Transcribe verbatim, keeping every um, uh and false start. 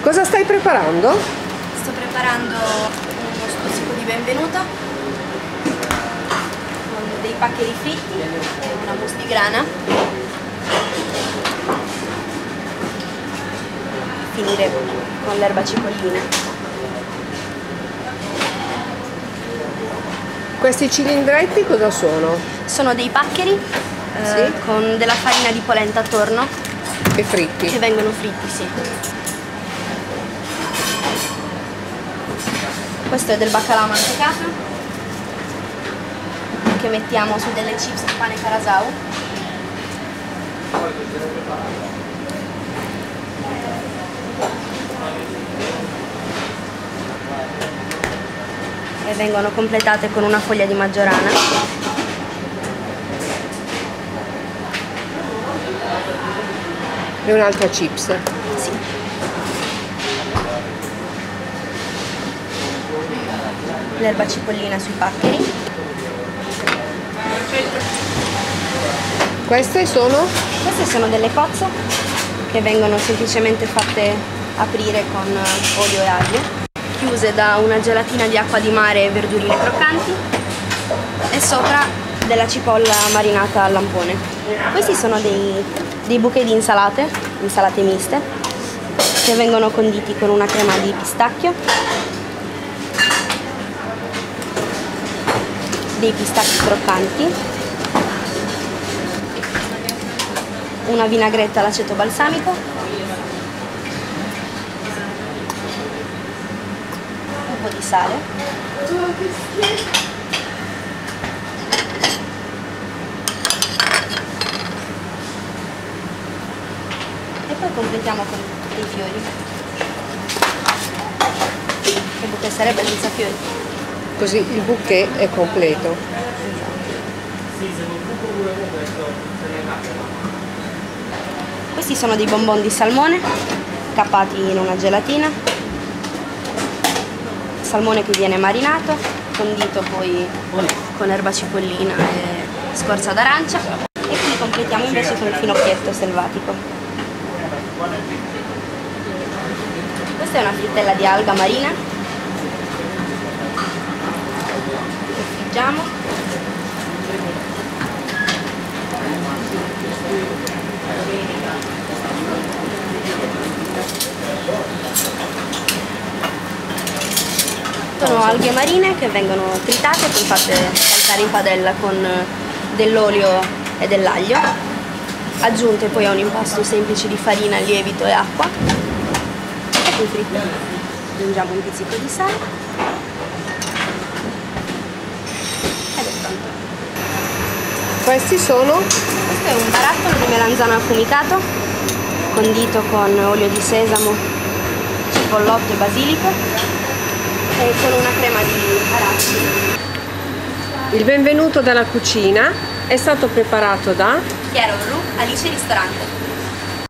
Cosa stai preparando? Sto preparando uno stuzzico di benvenuto con dei paccheri fritti e una mousse di grana. Finire con l'erba cipollina. Questi cilindretti cosa sono? Sono dei paccheri eh, Sì. con della farina di polenta attorno E fritti? che vengono fritti, sì. Questo è del baccalà mantecato che mettiamo su delle chips di pane carasau. E vengono completate con una foglia di maggiorana. E un'altra chips? Sì. L'erba cipollina sui paccheri. Queste sono? Queste sono delle cozze che vengono semplicemente fatte aprire con olio e aglio, chiuse da una gelatina di acqua di mare e verdurile croccanti e sopra della cipolla marinata al lampone. Questi sono dei, dei bouquet di insalate, insalate miste, che vengono conditi con una crema di pistacchio, dei pistacchi croccanti, una vinagretta all'aceto balsamico, un po' di sale e poi completiamo con dei fiori. Che bouquet sarebbe senza fiori? Così il bouquet è completo. Questi sono dei bonbon di salmone cappati in una gelatina, salmone che viene marinato, condito poi con erba cipollina e scorza d'arancia, e qui completiamo invece con il finocchietto selvatico. Questa è una frittella di alga marina che friggiamo. Sono alghe marine che vengono tritate e poi fatte saltare in padella con dell'olio e dell'aglio, aggiunte poi a un impasto semplice di farina, lievito e acqua, e poi fritte. Aggiungiamo un pizzico di sale ed è pronto. Questi sono? Questo è un barattolo di melanzano affumicato, condito con olio di sesamo, cipollotto e basilico, e con una crema di arachidi. Il benvenuto dalla cucina è stato preparato da Piero Ru, Alice Ristorante.